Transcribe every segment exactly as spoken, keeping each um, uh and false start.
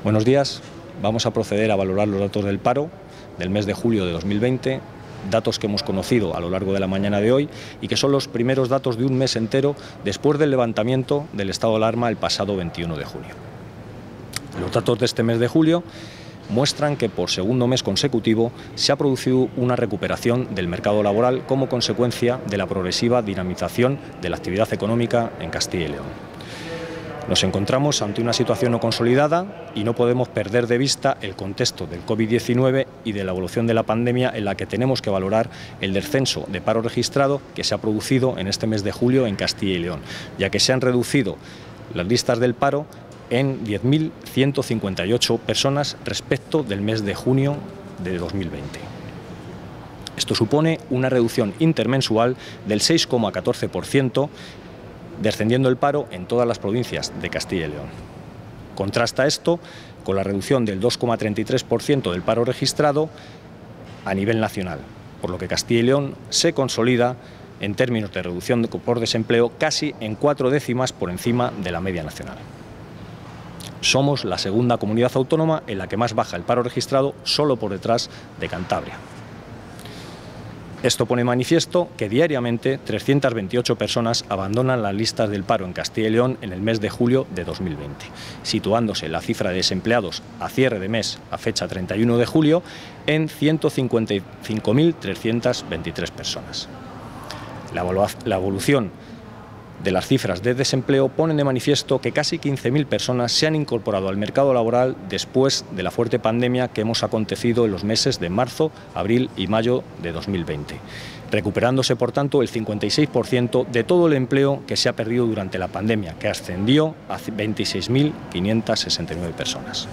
Buenos días. Vamos a proceder a valorar los datos del paro del mes de julio de dos mil veinte, datos que hemos conocido a lo largo de la mañana de hoy y que son los primeros datos de un mes entero después del levantamiento del estado de alarma el pasado veintiuno de junio. Los datos de este mes de julio muestran que por segundo mes consecutivo se ha producido una recuperación del mercado laboral como consecuencia de la progresiva dinamización de la actividad económica en Castilla y León. Nos encontramos ante una situación no consolidada y no podemos perder de vista el contexto del COVID diecinueve y de la evolución de la pandemia, en la que tenemos que valorar el descenso de paro registrado que se ha producido en este mes de julio en Castilla y León, ya que se han reducido las listas del paro en diez mil ciento cincuenta y ocho personas respecto del mes de junio de dos mil veinte. Esto supone una reducción intermensual del seis coma catorce por ciento, descendiendo el paro en todas las provincias de Castilla y León. Contrasta esto con la reducción del dos coma treinta y tres por ciento del paro registrado a nivel nacional, por lo que Castilla y León se consolida en términos de reducción por desempleo casi en cuatro décimas por encima de la media nacional. Somos la segunda comunidad autónoma en la que más baja el paro registrado, solo por detrás de Cantabria. Esto pone manifiesto que diariamente trescientas veintiocho personas abandonan las listas del paro en Castilla y León en el mes de julio de dos mil veinte, situándose la cifra de desempleados a cierre de mes a fecha treinta y uno de julio en ciento cincuenta y cinco mil trescientas veintitrés personas. La, la evolución de las cifras de desempleo ponen de manifiesto que casi quince mil personas se han incorporado al mercado laboral después de la fuerte pandemia que hemos acontecido en los meses de marzo, abril y mayo de dos mil veinte, recuperándose por tanto el cincuenta y seis por ciento de todo el empleo que se ha perdido durante la pandemia, que ascendió a veintiséis mil quinientas sesenta y nueve personas.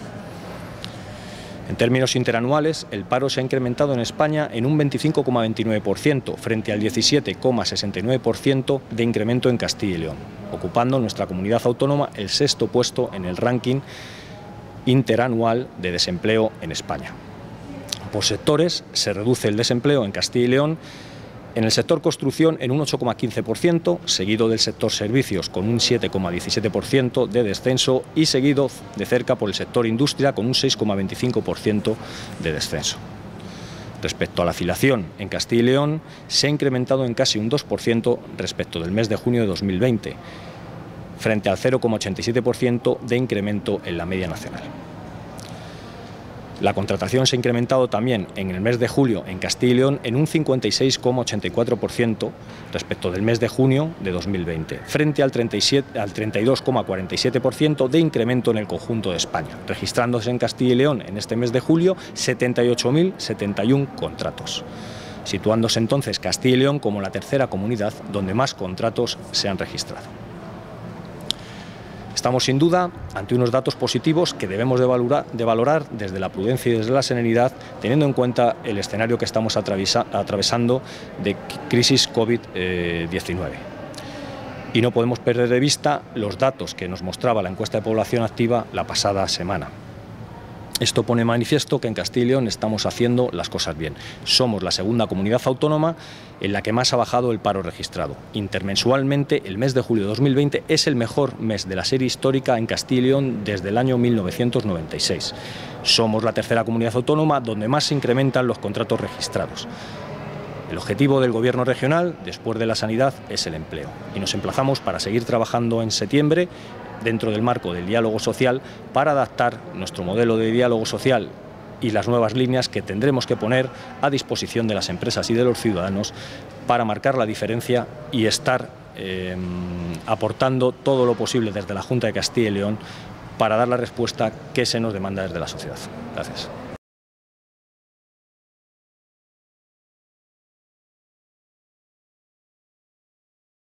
En términos interanuales, el paro se ha incrementado en España en un veinticinco coma veintinueve por ciento frente al diecisiete coma sesenta y nueve por ciento de incremento en Castilla y León, ocupando nuestra comunidad autónoma el sexto puesto en el ranking interanual de desempleo en España. Por sectores, se reduce el desempleo en Castilla y León en el sector construcción en un ocho coma quince por ciento, seguido del sector servicios con un siete coma diecisiete por ciento de descenso y seguido de cerca por el sector industria con un seis coma veinticinco por ciento de descenso. Respecto a la afiliación en Castilla y León, se ha incrementado en casi un dos por ciento respecto del mes de junio de dos mil veinte, frente al cero coma ochenta y siete por ciento de incremento en la media nacional. La contratación se ha incrementado también en el mes de julio en Castilla y León en un cincuenta y seis coma ochenta y cuatro por ciento respecto del mes de junio de dos mil veinte, frente al treinta y dos coma cuarenta y siete por ciento de incremento en el conjunto de España, registrándose en Castilla y León en este mes de julio setenta y ocho mil setenta y uno contratos, situándose entonces Castilla y León como la tercera comunidad donde más contratos se han registrado. Estamos sin duda ante unos datos positivos que debemos de valorar, de valorar desde la prudencia y desde la serenidad, teniendo en cuenta el escenario que estamos atravesando de crisis COVID diecinueve. Y no podemos perder de vista los datos que nos mostraba la encuesta de población activa la pasada semana. Esto pone manifiesto que en Castilla y León estamos haciendo las cosas bien. Somos la segunda comunidad autónoma en la que más ha bajado el paro registrado. Intermensualmente, el mes de julio de dos mil veinte es el mejor mes de la serie histórica en Castilla y León desde el año mil novecientos noventa y seis. Somos la tercera comunidad autónoma donde más se incrementan los contratos registrados. El objetivo del Gobierno regional, después de la sanidad, es el empleo. Y nos emplazamos para seguir trabajando en septiembre dentro del marco del diálogo social para adaptar nuestro modelo de diálogo social y las nuevas líneas que tendremos que poner a disposición de las empresas y de los ciudadanos para marcar la diferencia y estar eh, aportando todo lo posible desde la Junta de Castilla y León para dar la respuesta que se nos demanda desde la sociedad. Gracias.